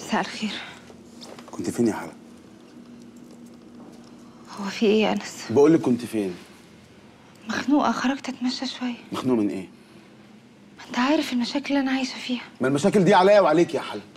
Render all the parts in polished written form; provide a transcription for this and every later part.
مساء الخير. كنت فين يا حلا؟ هو في ايه يا انس؟ بقول لك كنت فين؟ مخنوقه، خرجت اتمشى شويه. مخنوق من ايه؟ ما انت عارف المشاكل اللي انا عايشه فيها. ما المشاكل دي عليا وعليك يا حلا.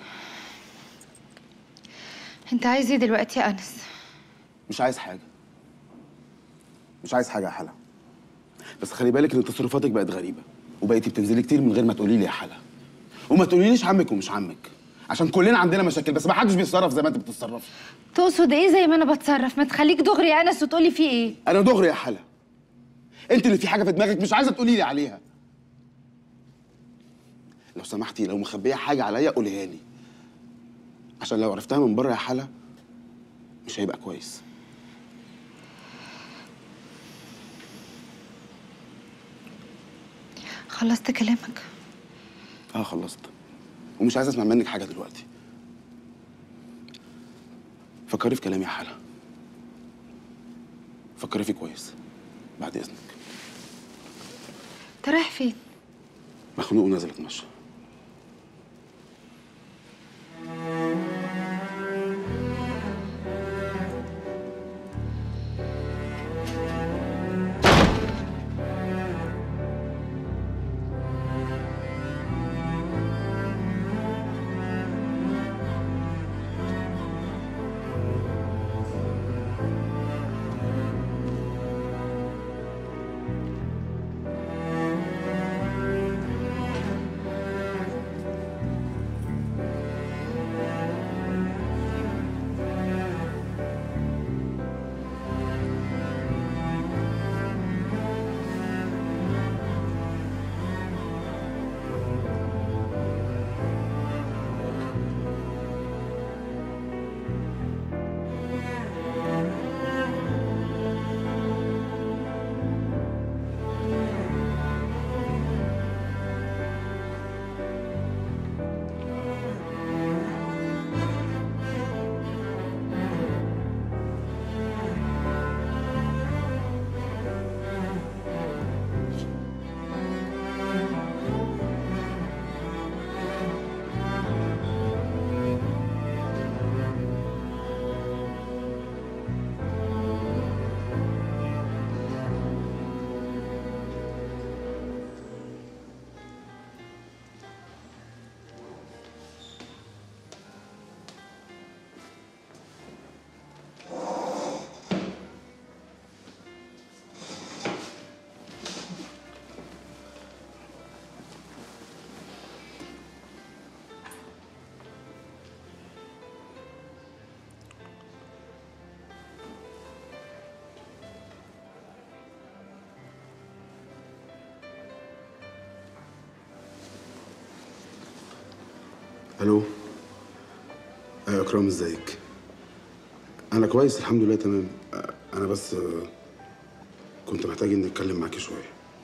انت عايز ايه دلوقتي يا انس؟ مش عايز حاجه. مش عايز حاجه يا حلا. بس خلي بالك ان تصرفاتك بقت غريبه، وبقيتي بتنزلي كتير من غير ما تقولي لي يا حلا. وما تقوليليش عمك ومش عمك، عشان كلنا عندنا مشاكل بس ما حدش بيتصرف زي ما انت بتتصرفي. تقصد ايه زي ما انا بتصرف؟ ما تخليك دغري يا انس وتقولي في ايه؟ انا دغري يا حلا. انت اللي في حاجه في دماغك مش عايزه تقولي لي عليها. لو سمحتي، لو مخبيه حاجه عليا قوليها لي، عشان لو عرفتها من بره يا حلا مش هيبقى كويس. خلصت كلامك؟ اه خلصت، ومش عايز اسمع منك حاجه دلوقتي. فكري في كلامي يا حلا، فكري فيه كويس بعد اذنك. انت رايح فين؟ مخنوق ونازل اتمشى. الو. ايوه اكرام، ازيك؟ انا كويس الحمد لله تمام. انا بس كنت محتاج اني اتكلم معاكي شويه.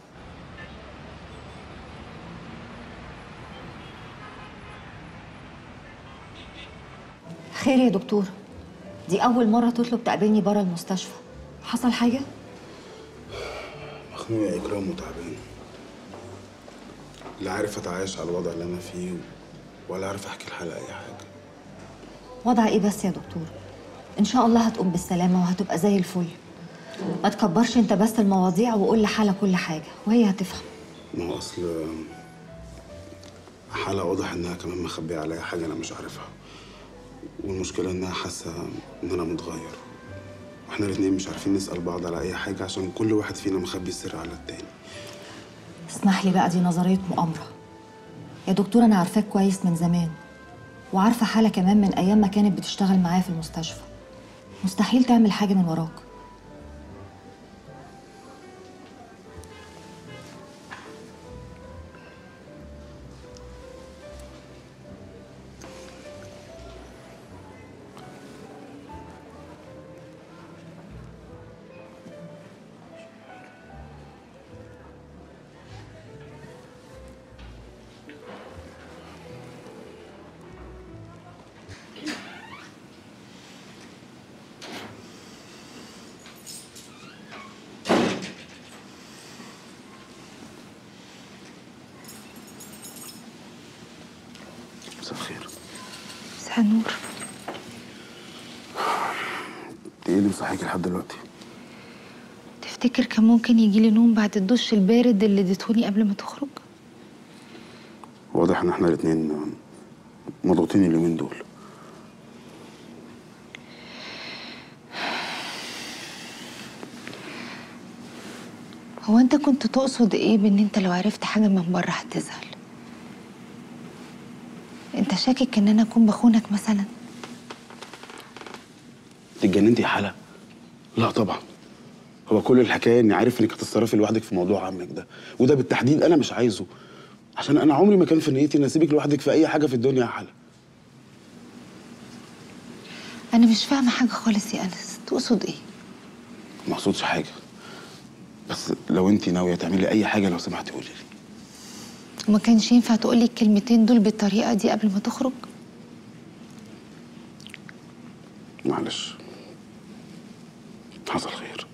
خير يا دكتور؟ دي أول مرة تطلب تقابلني برا المستشفى، حصل حاجة؟ مخنوق يا اكرام وتعبان، لا عارف اتعايش على الوضع اللي انا فيه ولا عارف احكي لحالة اي حاجه. وضع إيه بس يا دكتور؟ إن شاء الله هتقوم بالسلامة وهتبقى زي الفل. ما تكبرش أنت بس المواضيع وقول لحالة كل حاجة وهي هتفهم. ما هو اصل حالة واضح انها كمان مخبيه عليا حاجه انا مش عارفها، والمشكله انها حاسه ان انا متغير، واحنا الاتنين مش عارفين نسال بعض على اي حاجه عشان كل واحد فينا مخبي السر على التاني. اسمح لي بقى، دي نظرية مؤامرة يا دكتور. أنا عارفاك كويس من زمان، وعارفة حالة كمان من أيام ما كانت بتشتغل معايا في المستشفى. مستحيل تعمل حاجة من وراك. صباح النور. انت ايه اللي مصحيكي لحد دلوقتي؟ تفتكر كان ممكن يجيلي نوم بعد الدش البارد اللي اديتهولي قبل ما تخرج؟ واضح ان احنا الاتنين مضغوطين اليومين دول. هو انت كنت تقصد ايه بان انت لو عرفت حاجه من بره هتزعل؟ انت شاكك ان انا اكون بخونك مثلا؟ انت اتجننتي يا حلا؟ لا طبعا. هو كل الحكايه اني عارف انك هتتصرفي لوحدك في موضوع عمك ده، وده بالتحديد انا مش عايزه، عشان انا عمري ما كان في نيتي اني اسيبك لوحدك في اي حاجه في الدنيا يا حلا. انا مش فاهمه حاجه خالص يا انس، تقصد ايه؟ ما اقصدش حاجه، بس لو انت ناويه تعملي اي حاجه لو سمحتي قولي لي. وما كانش ينفع تقولي الكلمتين دول بالطريقه دي قبل ما تخرج؟ معلش، حصل خير.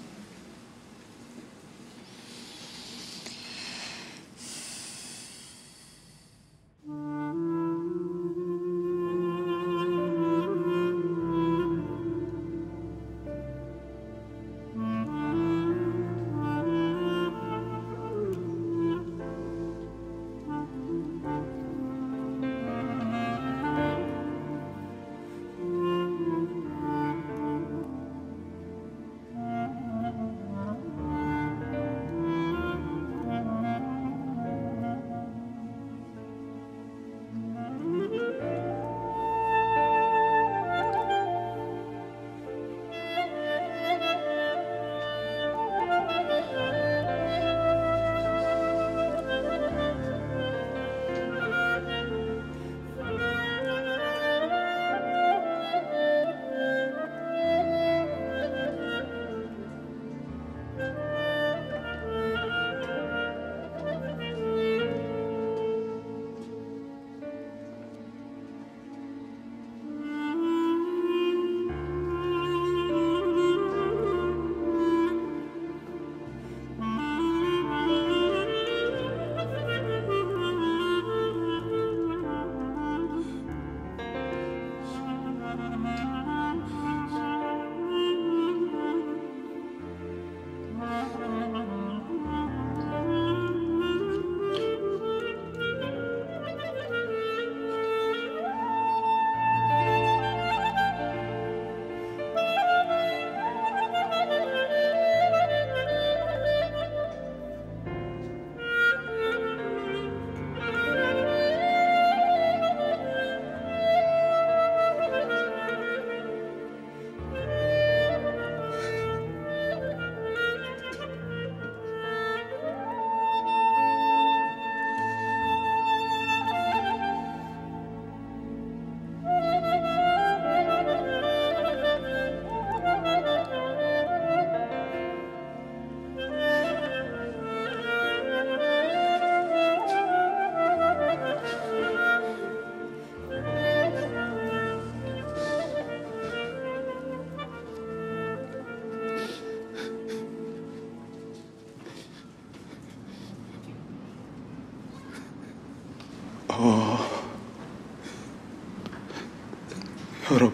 يا رب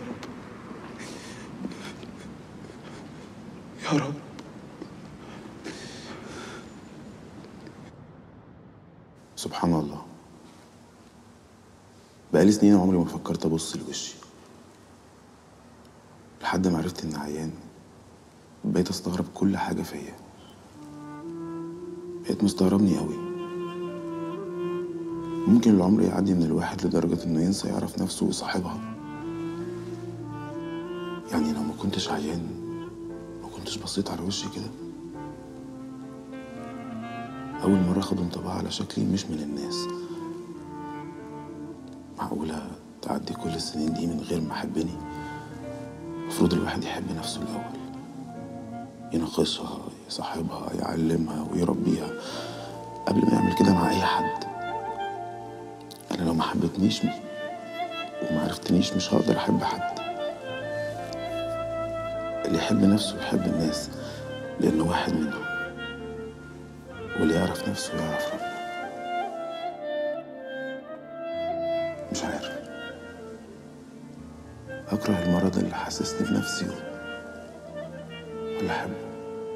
يا رب. سبحان الله، بقالي سنين عمري ما فكرت ابص لوشي، لحد ما عرفت اني عيان بقيت استغرب كل حاجه فيا. بقيت مستغربني قوي. ممكن العمر يعدي من الواحد لدرجه انه ينسى يعرف نفسه وصاحبها. يعني لو ما كنتش عيان ما كنتش بصيت على وشي كده. اول مره اخد انطباع على شكلي مش من الناس. معقوله تعدي كل السنين دي من غير ما احبني؟ المفروض الواحد يحب نفسه الاول، يناقشها، يصاحبها، يعلمها ويربيها قبل ما يعمل كده مع اي حد. انا لو ما حبتنيش وما عرفتنيش مش هقدر احب حد. اللي يحب نفسه يحب الناس لانه واحد منهم، واللي يعرف نفسه يعرف ربه. مش عارف، أكره المرض اللي حسسني بنفسي ولا أحبه.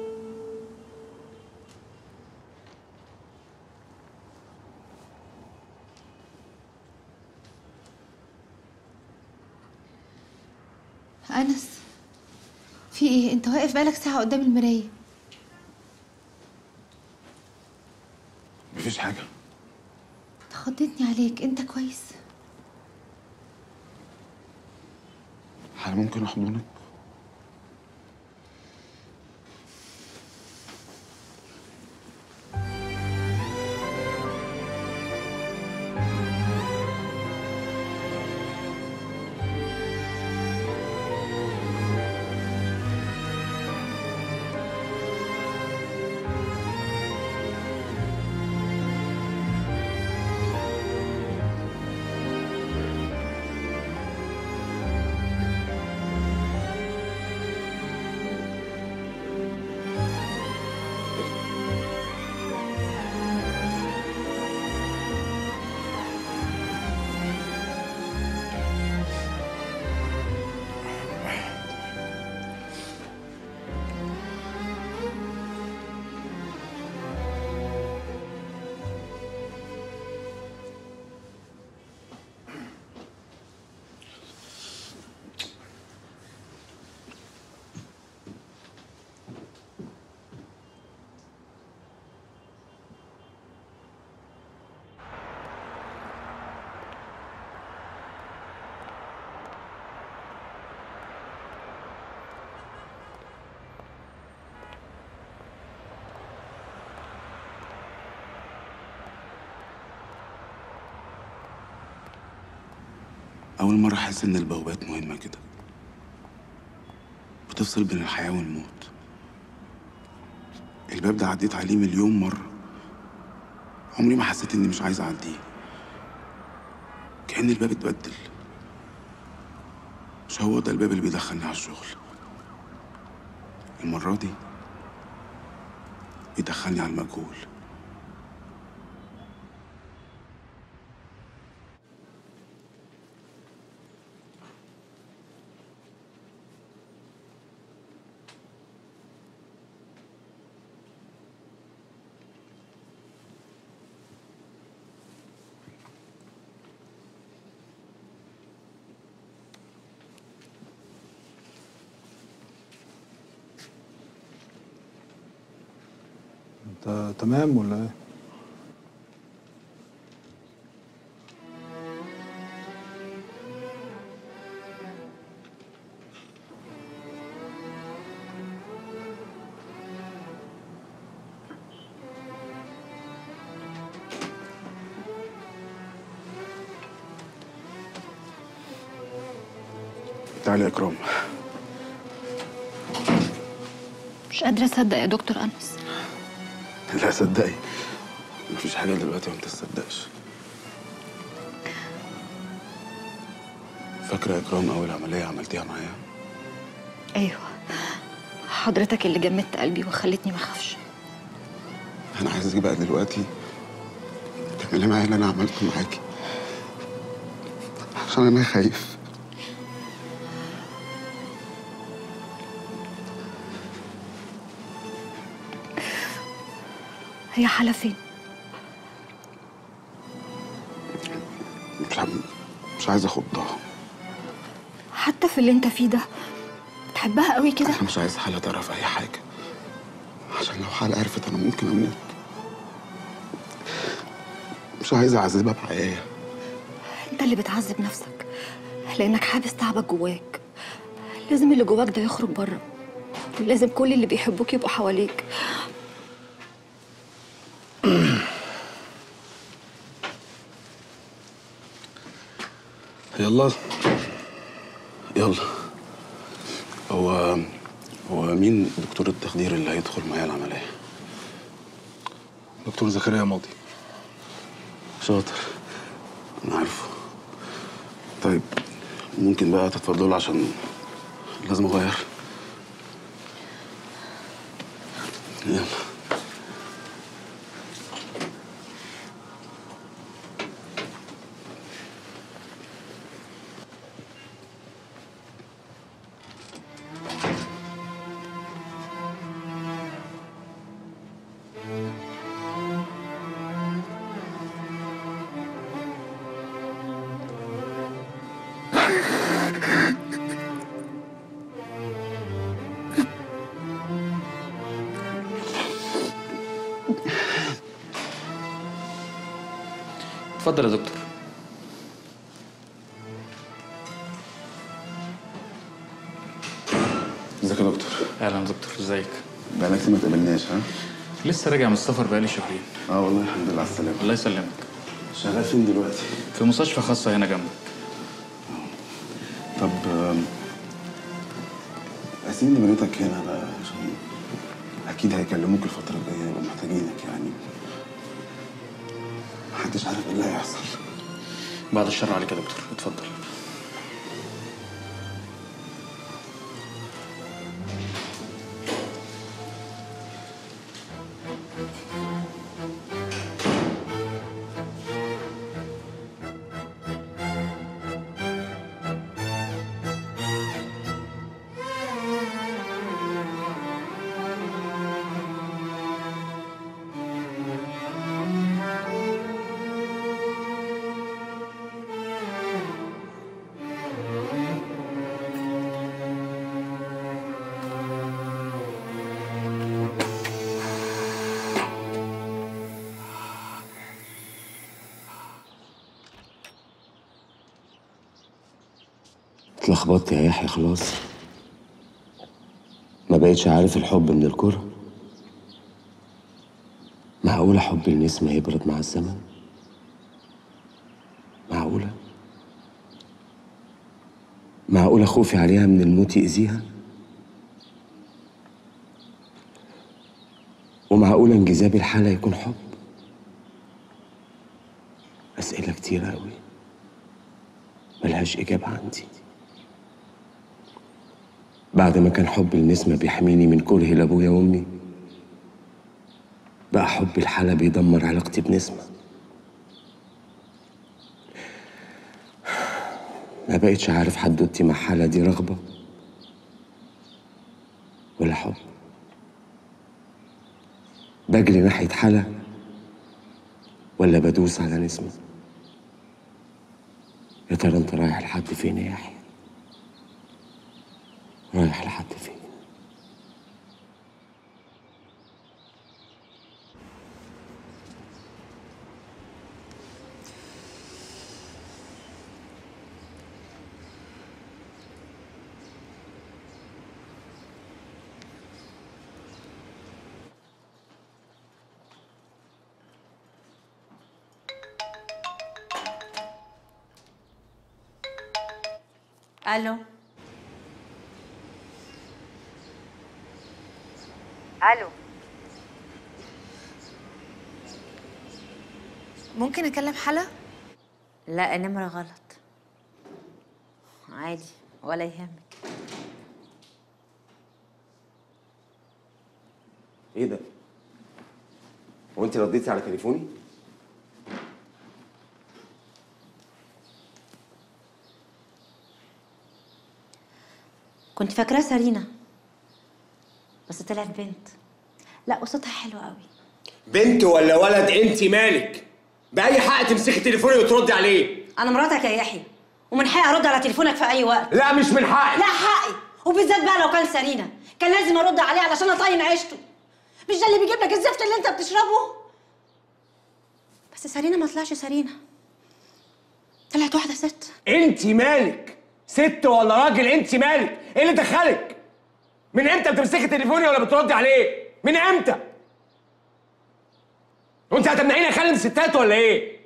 أنس، في إيه؟ أنت واقف بقالك ساعة قدام المراية. مفيش حاجة. خضتني عليك، أنت كويس؟ هل ممكن أحضنك؟ أول مرة أحس إن البوابات مهمة كده، بتفصل بين الحياة والموت. الباب ده عديت عليه مليون مرة، عمري ما حسيت إني مش عايز أعديه. كأن الباب اتبدل، مش هو ده الباب اللي بيدخلني على الشغل. المرة دي بيدخلني على المجهول. انت تمام ولا ايه؟ تعالي يا إكرام. مش قادرة أصدق يا دكتور أنس. لا صدقي، مفيش حاجة دلوقتي وما تصدقش. فاكرة يا إكرام أول عملية عملتيها معايا؟ أيوه، حضرتك اللي جمدت قلبي وخلتني ما أخافش. أنا عايزك بقى دلوقتي تعملي معايا اللي أنا عملته معاكي، عشان أنا خايف. هي حالة فين؟ مش عايز أخضها. حتى في اللي أنت فيه ده بتحبها قوي كده؟ أنا مش عايز حالة تعرف أي حاجة، عشان لو حالة عرفت أنا ممكن أموت. مش عايز أعذبها بحياة. أنت اللي بتعذب نفسك لأنك حابس تعبك جواك. لازم اللي جواك ده يخرج بره، ولازم كل اللي بيحبوك يبقوا حواليك. يلا يلا. هو مين دكتور التخدير اللي هيدخل معايا العملية؟ دكتور زكريا ماضي. شاطر، أنا عارفه. طيب ممكن بقى تتفضلوا عشان لازم أغير. يلا. اتفضل يا دكتور. ازيك يا دكتور؟ اهلا دكتور، ازيك؟ بقالك كتير ما اتقابلناش ها؟ لسه راجع من السفر بقالي شهرين. والله الحمد لله على السلامة. الله يسلمك. شغال فين دلوقتي؟ في مستشفى خاصة هنا جنبك. طب قاسم لي بناتك هنا بقى عشان اكيد هيكلموك الفترة الجاية، يبقوا محتاجينك يعني. محدش عارف ايه اللي هيحصل. بعد الشر عليك يا دكتور، اتفضل. اتلخبطت يا يحيى خلاص. ما بقتش عارف الحب من الكره. معقولة حب النسمة يبرد مع الزمن؟ معقولة خوفي عليها من الموت يأذيها؟ ومعقولة انجذاب الحالة يكون حب؟ أسئلة كتيرة أوي ملهاش إجابة عندي. بعد ما كان حب النسمة بيحميني من كره لأبويا وأمي، بقى حب الحالة بيدمر علاقتي بنسمة. ما بقتش عارف حدوتي مع حالة دي رغبة ولا حب. بجري ناحية حالة ولا بدوس على نسمة؟ يا ترى انت رايح لحد فين يا يحيى؟ رايح لحد فين؟ الو. الو، ممكن اكلم حلا؟ لا النمرة غلط. عادي ولا يهمك. ايه ده؟ هو انت رديتي على تليفوني؟ كنت فاكراه سارينا بس طلعت بنت. لا وصوتها حلو قوي. بنت ولا ولد انت مالك؟ بأي حق تمسكي تليفوني وتردي عليه؟ انا مراتك يا يحيى ومن حقي ارد على تليفونك في اي وقت. لا مش من حقي. لا حقي، وبالذات بقى لو كان سارينا كان لازم ارد عليه علشان اطين عيشته. مش ده اللي بيجيب لك الزفت اللي انت بتشربه؟ بس سارينا ما طلعش سارينا، طلعت واحده ست. انت مالك؟ ست ولا راجل انت مالك؟ ايه اللي دخلك؟ من امتى بتمسكي تليفوني ولا بتردي عليه؟ من امتى؟ وانت هتمنعيني اكلم ستات ولا ايه؟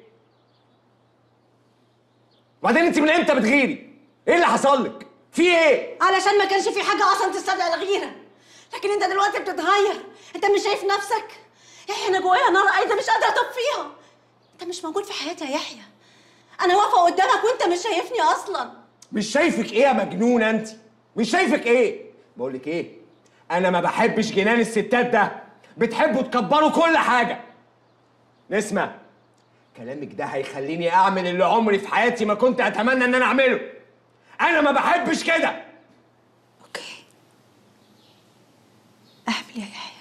وبعدين انت من امتى بتغيري؟ ايه اللي حصل لك؟ في ايه؟ علشان ما كانش في حاجه اصلا تستدعي الغيره، لكن انت دلوقتي بتتغير. انت مش شايف نفسك؟ يحيى انا جوايا نار قايده مش قادره اطفيها. انت مش موجود في حياتي يا يحيى. انا واقفه قدامك وانت مش شايفني اصلا. مش شايفك ايه يا مجنونه انت؟ مش شايفك ايه؟ بقول لك ايه؟ انا ما بحبش جنان الستات ده، بتحبوا تكبروا كل حاجه. نسمة، كلامك ده هيخليني اعمل اللي عمري في حياتي ما كنت اتمنى ان انا اعمله. انا ما بحبش كده. اوكي، اعمل يا يحيى،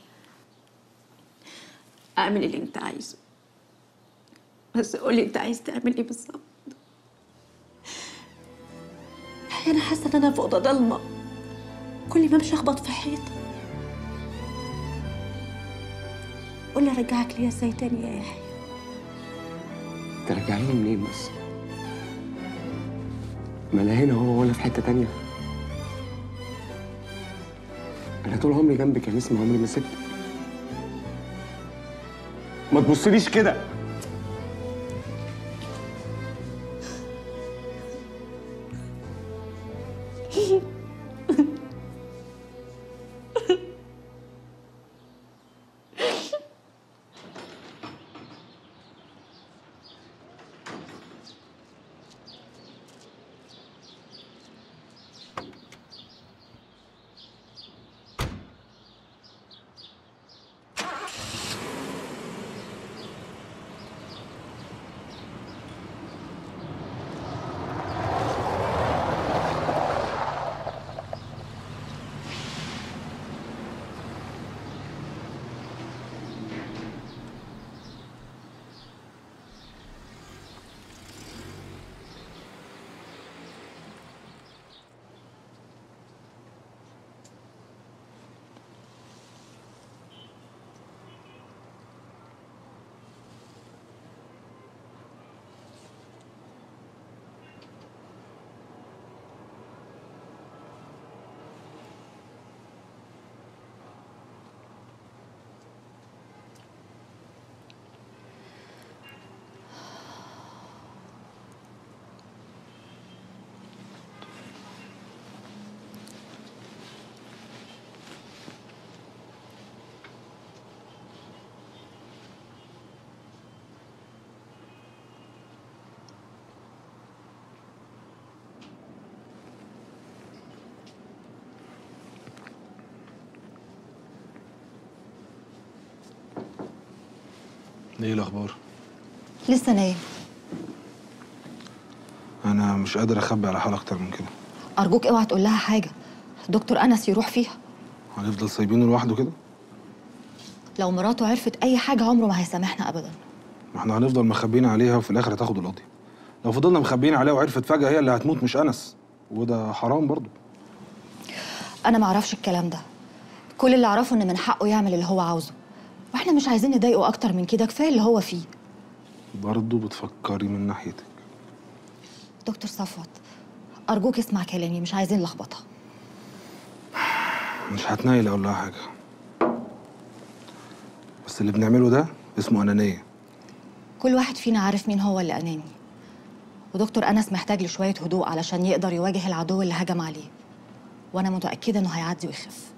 اعمل اللي انت عايزه، بس قولي انت عايز تعمل ايه بالظبط. انا حاسه ان انا في اوضه ضلمه، كل ما امشي اخبط في حيطه. قولي ارجعك ليا ازاي تاني يا يحيى؟ ترجعيني منين بس؟ ما لا هنا هو ولا في حتة تانية. أنا طول عمري جنبك يا نسمة، عمري ما سبتك. ما تبصليش كده. ايه الاخبار؟ لسه نايم. انا مش قادر اخبي على حالة اكتر من كده. ارجوك اوعى تقول لها حاجه، دكتور انس يروح فيها. هنفضل سايبينه لوحده كده؟ لو مراته عرفت اي حاجه عمره ما هيسامحنا ابدا. ما احنا هنفضل مخبيين عليها وفي الاخر هتاخد القضية. لو فضلنا مخبيين عليها وعرفت فجأة هي اللي هتموت مش انس، وده حرام برضه. انا ما اعرفش الكلام ده، كل اللي اعرفه ان من حقه يعمل اللي هو عاوزه، واحنا مش عايزين نضايقه اكتر من كده، كفايه اللي هو فيه. برضه بتفكري من ناحيتك. دكتور صفوت ارجوك اسمع كلامي، مش عايزين لخبطه. مش هتنايل اقول لها حاجة، بس اللي بنعمله ده اسمه انانية. كل واحد فينا عارف مين هو اللي اناني، ودكتور انس محتاج لشويه هدوء علشان يقدر يواجه العدو اللي هجم عليه، وانا متاكده انه هيعدي ويخف.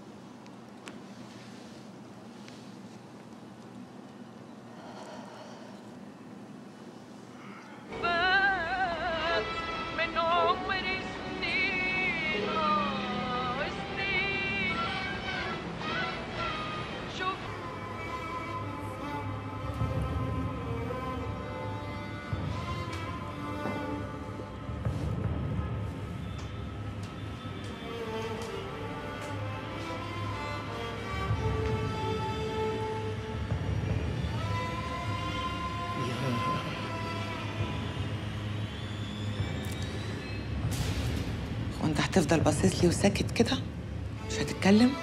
وانت هتفضل باصص لي وساكت كده مش هتتكلم؟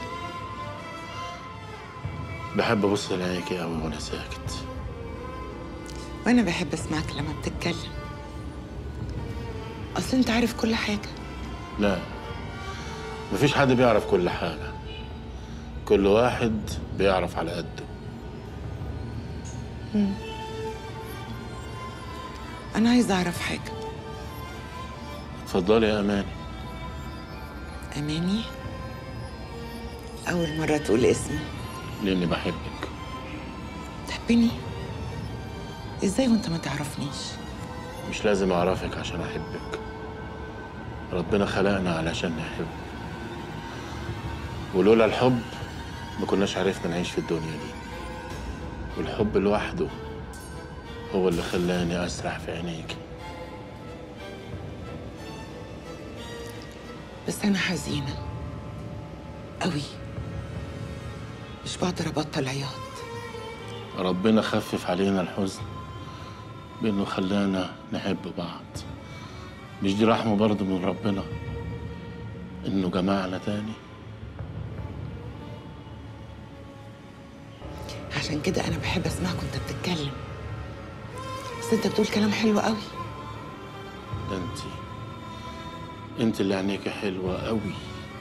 بحب ابص لعينيكي قوي وانا ساكت. وانا بحب اسمعك لما بتتكلم، اصل انت عارف كل حاجه. لا، مفيش حد بيعرف كل حاجه، كل واحد بيعرف على قده. انا عايزه اعرف حاجه. اتفضلي يا اماني. اماني؟ اول مره تقول اسمي. لاني بحبك. تحبني ازاي وانت ما تعرفنيش؟ مش لازم اعرفك عشان احبك، ربنا خلقنا علشان نحب، ولولا الحب ما كناش عرفنا نعيش في الدنيا دي، والحب لوحده هو اللي خلاني اسرح في عينيكي. بس انا حزينه قوي، مش بقدر ابطل عياط. ربنا خفف علينا الحزن بانه خلانا نحب بعض. مش دي رحمه برضه من ربنا انه جمعنا تاني؟ عشان كده انا بحب اسمعك وانت بتتكلم، بس انت بتقول كلام حلو قوي. ده انت اللي عينيكي حلوه قوي.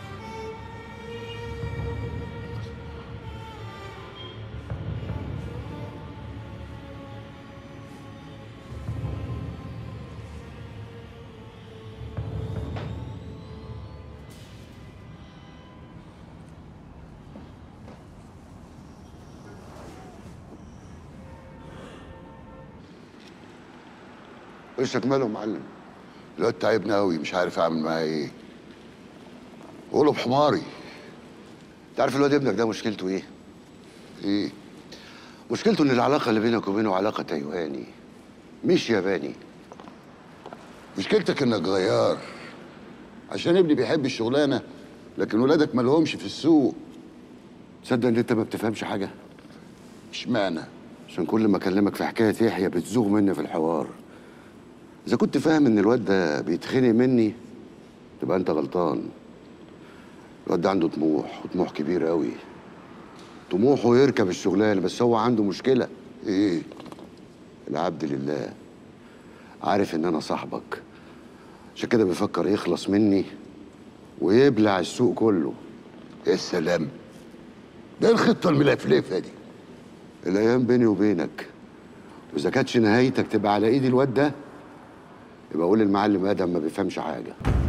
وشك ماله يا معلم؟ الواد تعبني قوي، مش عارف اعمل معاه ايه. قوله بحماري. انت عارف الواد ابنك ده مشكلته ايه؟ ايه؟ مشكلته ان العلاقه اللي بينك وبينه علاقه تايواني مش ياباني. مشكلتك انك غيار عشان ابني بيحب الشغلانه لكن ولادك مالهمش في السوق. تصدق ان انت ما بتفهمش حاجه؟ اشمعنى؟ عشان كل ما اكلمك في حكايه يحيى بتزوغ مني في الحوار. إذا كنت فاهم إن الواد ده بيتخنق مني تبقى أنت غلطان. الواد ده عنده طموح وطموح كبير قوي. طموحه يركب الشغلانة بس هو عنده مشكلة. إيه؟ العبد لله. عارف إن أنا صاحبك عشان كده بيفكر يخلص مني ويبلع السوق كله. يا سلام، ده الخطة الملفلفة دي. الأيام بيني وبينك وإذا كانتش نهايتك تبقى على إيد الواد ده يبقى قول المعلم ادم ما بيفهمش حاجه.